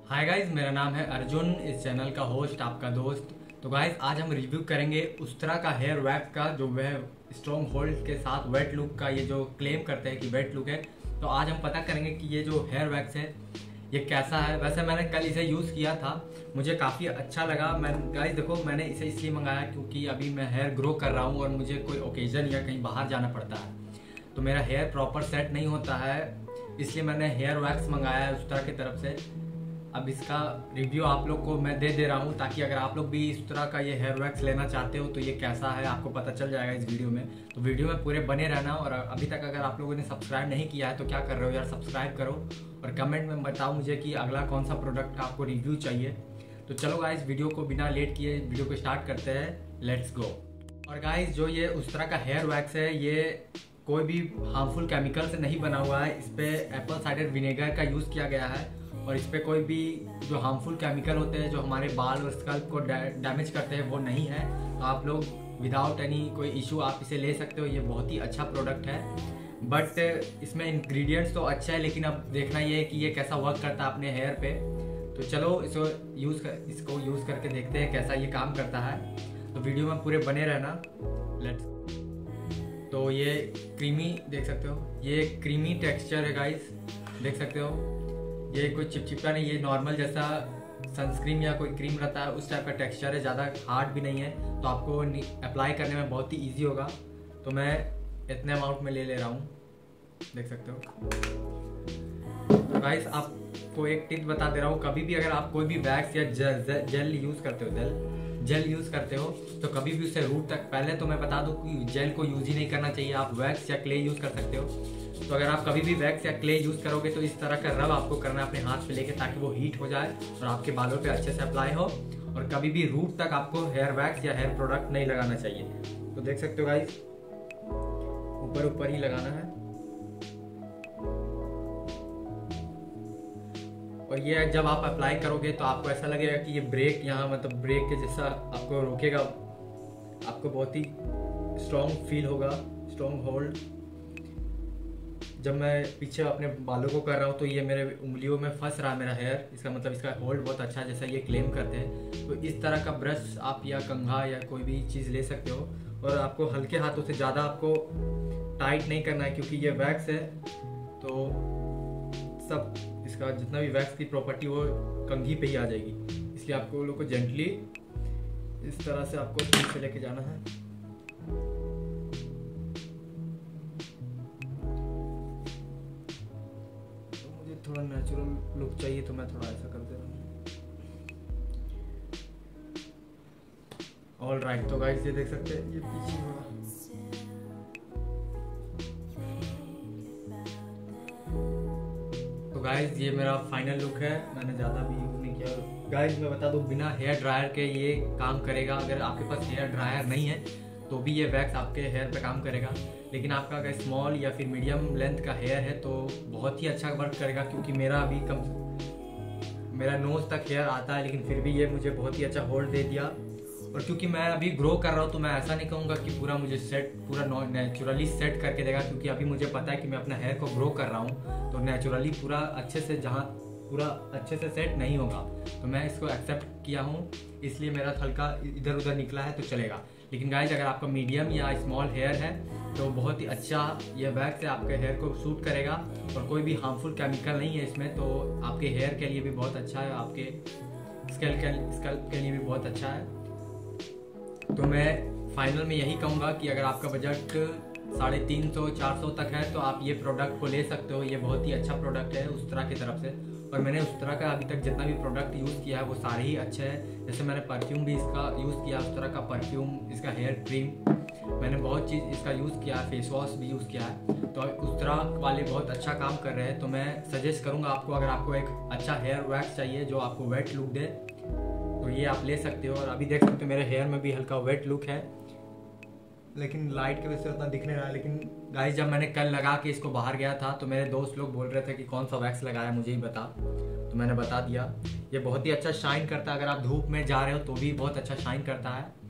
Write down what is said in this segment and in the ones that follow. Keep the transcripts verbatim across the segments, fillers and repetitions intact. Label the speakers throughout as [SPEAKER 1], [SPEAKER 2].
[SPEAKER 1] Hi guys, मेरा नाम है अर्जुन, इस चैनल का होस्ट आपका दोस्त। तो गाइज आज हम रिव्यू करेंगे उस्तरा का हेयर वैक्स का, जो वह स्ट्रॉन्ग होल्ड के साथ वेट लुक का ये जो क्लेम करते हैं कि वेट लुक है। तो आज हम पता करेंगे कि ये जो हेयर वैक्स है ये कैसा है। वैसे मैंने कल इसे यूज़ किया था, मुझे काफ़ी अच्छा लगा। मैं गाइज देखो, मैंने इसे इसलिए मंगाया क्योंकि अभी मैं हेयर ग्रो कर रहा हूँ और मुझे कोई ओकेजन या कहीं बाहर जाना पड़ता है तो मेरा हेयर प्रॉपर सेट नहीं होता है, इसलिए मैंने हेयर वैक्स मंगाया है उस्तरा की तरफ से। अब इसका रिव्यू आप लोग को मैं दे दे रहा हूँ ताकि अगर आप लोग भी इस तरह का ये हेयर वैक्स लेना चाहते हो तो ये कैसा है आपको पता चल जाएगा इस वीडियो में। तो वीडियो में पूरे बने रहना। और अभी तक अगर आप लोगों ने सब्सक्राइब नहीं किया है तो क्या कर रहे हो यार, सब्सक्राइब करो और कमेंट में बताओ मुझे कि अगला कौन सा प्रोडक्ट का आपको रिव्यू चाहिए। तो चलो गाइज, वीडियो को बिना लेट किए वीडियो को स्टार्ट करते हैं। Let's go. और गाइज जो ये उस्तरा का हेयर वैक्स है ये कोई भी हार्मफुल केमिकल से नहीं बना हुआ है। इस पर एप्पल साइडर विनेगर का यूज़ किया गया है और इस पर कोई भी जो हार्मफुल केमिकल होते हैं जो हमारे बाल और स्कल्प को डैमेज करते हैं वो नहीं है। तो आप लोग विदाउट एनी कोई इशू आप इसे ले सकते हो। ये बहुत ही अच्छा प्रोडक्ट है, बट इसमें इंग्रेडिएंट्स तो अच्छा है, लेकिन अब देखना ये है कि ये कैसा वर्क करता है अपने हेयर पे। तो चलो इसको यूज़ कर इसको यूज़ करके देखते हैं कैसा ये काम करता है। तो वीडियो में पूरे बने रहना। लेट्स। तो ये क्रीमी देख सकते हो, ये क्रीमी टेक्सचर है गाइस, देख सकते हो। ये कोई चिपचिपा नहीं, ये नॉर्मल जैसा सनस्क्रीन या कोई क्रीम रहता है उस टाइप का टेक्सचर है, ज़्यादा हार्ड भी नहीं है। तो आपको अप्लाई करने में बहुत ही इजी होगा। तो मैं इतने अमाउंट में ले ले रहा हूँ, देख सकते हो। तो गाइस आपको एक टिप बता दे रहा हूँ, कभी भी अगर आप कोई भी वैक्स या जेल जेल यूज़ करते हो जेल जेल यूज़ करते हो तो कभी भी उसे रूट तक, पहले तो मैं बता दूं कि जेल को यूज़ ही नहीं करना चाहिए, आप वैक्स या क्ले यूज़ कर सकते हो। तो अगर आप कभी भी वैक्स या क्ले यूज़ करोगे तो इस तरह का रब आपको करना है अपने हाथ पे लेके, ताकि वो हीट हो जाए और आपके बालों पे अच्छे से अप्लाई हो। और कभी भी रूट तक आपको हेयर वैक्स या हेयर प्रोडक्ट नहीं लगाना चाहिए। तो देख सकते हो गाइस, ऊपर ऊपर ही लगाना है। और ये जब आप अप्लाई करोगे तो आपको ऐसा लगेगा कि ये ब्रेक यहाँ मतलब ब्रेक के जैसा आपको रोकेगा, आपको बहुत ही स्ट्रॉन्ग फील होगा, स्ट्रॉन्ग होल्ड। जब मैं पीछे अपने बालों को कर रहा हूँ तो ये मेरे उंगलियों में फंस रहा है मेरा हेयर, इसका मतलब इसका होल्ड बहुत अच्छा है जैसा ये क्लेम करते हैं। तो इस तरह का ब्रश आप या कंघा या कोई भी चीज़ ले सकते हो। और आपको हल्के हाथों से, ज़्यादा आपको टाइट नहीं करना है क्योंकि ये वैक्स है। तो सब इसका जितना भी वैक्स की प्रॉपर्टी वो कंघी पे ही आ जाएगी, इसलिए आपको लोग को जेंटली इस तरह से आपको ठीक से लेके जाना है। तो मुझे थोड़ा नेचुरल लुक चाहिए तो मैं थोड़ा ऐसा कर दे रहा हूँ। All right. तो गाइस ये देख सकते हैं, ये पीछे हुआ। तो गाइज ये मेरा फाइनल लुक है, मैंने ज़्यादा भी यूज़ नहीं किया। गाइज मैं बता दूँ, बिना हेयर ड्रायर के ये काम करेगा। अगर आपके पास हेयर ड्रायर नहीं है तो भी ये वैक्स आपके हेयर पे काम करेगा, लेकिन आपका अगर स्मॉल या फिर मीडियम लेंथ का हेयर है तो बहुत ही अच्छा वर्क करेगा। क्योंकि मेरा अभी कम मेरा नोज तक हेयर आता है, लेकिन फिर भी ये मुझे बहुत ही अच्छा होल्ड दे दिया। और क्योंकि मैं अभी ग्रो कर रहा हूँ तो मैं ऐसा नहीं कहूँगा कि पूरा मुझे सेट पूरा नेचुरली सेट करके देगा, क्योंकि अभी मुझे पता है कि मैं अपना हेयर को ग्रो कर रहा हूँ तो नेचुरली पूरा अच्छे से जहाँ पूरा अच्छे से सेट नहीं होगा। तो मैं इसको एक्सेप्ट किया हूँ, इसलिए मेरा हल्का इधर उधर निकला है तो चलेगा। लेकिन गाइज अगर आपका मीडियम या स्मॉल हेयर है तो बहुत ही अच्छा ये वैक्स है, आपके हेयर को सूट करेगा। और कोई भी हार्मफुल केमिकल नहीं है इसमें, तो आपके हेयर के लिए भी बहुत अच्छा है, आपके स्कैल्प के स्कैल्प के लिए भी बहुत अच्छा है। तो मैं फाइनल में यही कहूँगा कि अगर आपका बजट साढ़े तीन सौ चार सौ तक है तो आप ये प्रोडक्ट को ले सकते हो। ये बहुत ही अच्छा प्रोडक्ट है उस्तरा की तरफ से। और मैंने उस्तरा का अभी तक जितना भी प्रोडक्ट यूज़ किया है वो सारे ही अच्छे हैं। जैसे मैंने परफ्यूम भी इसका यूज़ किया, उस्तरा का परफ्यूम, इसका हेयर क्रीम, मैंने बहुत चीज़ इसका यूज़ किया है, फेस वॉश भी यूज़ किया है। तो उस्तरा वाले बहुत अच्छा काम कर रहे हैं। तो मैं सजेस्ट करूँगा आपको, अगर आपको एक अच्छा हेयर वैक्स चाहिए जो आपको वेट लुक दे तो ये आप ले सकते हो। और अभी देख सकते हो मेरे हेयर में भी हल्का वेट लुक है, लेकिन लाइट की वजह से उतना दिख नहीं रहा। लेकिन गाइस जब मैंने कल लगा के इसको बाहर गया था तो मेरे दोस्त लोग बोल रहे थे कि कौन सा वैक्स लगाया, मुझे ही बता। तो मैंने बता दिया, ये बहुत ही अच्छा शाइन करता है। अगर आप धूप में जा रहे हो तो भी बहुत अच्छा शाइन करता है।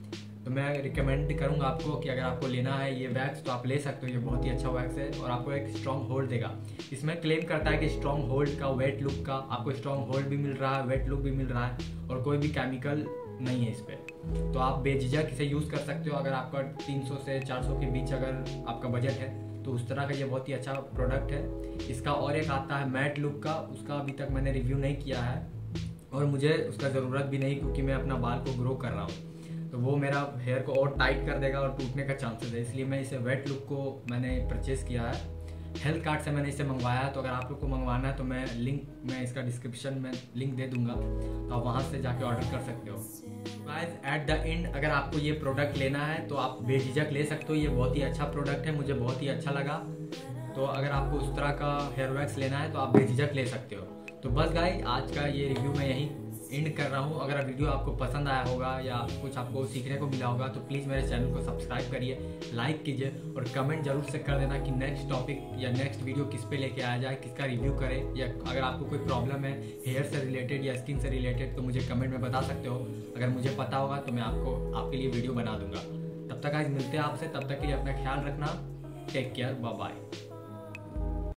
[SPEAKER 1] तो मैं रिकमेंड करूँगा आपको कि अगर आपको लेना है ये वैक्स तो आप ले सकते हो। ये बहुत ही अच्छा वैक्स है और आपको एक स्ट्रॉन्ग होल्ड देगा। इसमें क्लेम करता है कि स्ट्रॉन्ग होल्ड का, वेट लुक का, आपको स्ट्रॉन्ग होल्ड भी मिल रहा है, वेट लुक भी मिल रहा है और कोई भी केमिकल नहीं है इस पर। तो आप बेझिझक इसे यूज़ कर सकते हो। अगर आपका तीन सौ से चार सौ के बीच अगर आपका बजट है तो उस तरह का ये बहुत ही अच्छा प्रोडक्ट है। इसका और एक आता है मैट लुक का, उसका अभी तक मैंने रिव्यू नहीं किया है और मुझे उसका ज़रूरत भी नहीं क्योंकि मैं अपना बाल को ग्रो कर रहा हूँ, तो वो मेरा हेयर को और टाइट कर देगा और टूटने का चांसेस है। इसलिए मैं इसे वेट लुक को मैंने परचेज़ किया है। हेल्थ कार्ड से मैंने इसे मंगवाया है। तो अगर आप लोग को मंगवाना है तो मैं लिंक मैं इसका डिस्क्रिप्शन में लिंक दे दूंगा, तो आप वहाँ से जाके ऑर्डर कर सकते हो। गाइस एट द एंड अगर आपको ये प्रोडक्ट लेना है तो आप बेझिझक ले सकते हो। ये बहुत ही अच्छा प्रोडक्ट है, मुझे बहुत ही अच्छा लगा। तो अगर आपको उस तरह का हेयर वैक्स लेना है तो आप बेझिझक ले सकते हो। तो बस गाइस आज का ये रिव्यू मैं यहीं एंड कर रहा हूँ। अगर वीडियो आपको पसंद आया होगा या कुछ आपको सीखने को मिला होगा तो प्लीज़ मेरे चैनल को सब्सक्राइब करिए, लाइक कीजिए और कमेंट जरूर से कर देना कि नेक्स्ट टॉपिक या नेक्स्ट वीडियो किस पे लेके आया जाए, किसका रिव्यू करें, या अगर आपको कोई प्रॉब्लम है हेयर से रिलेटेड या स्किन से रिलेटेड तो मुझे कमेंट में बता सकते हो। अगर मुझे पता होगा तो मैं आपको आपके लिए वीडियो बना दूंगा। तब तक आज मिलते हैं आपसे, तब तक के लिए अपना ख्याल रखना। Take care, bye bye.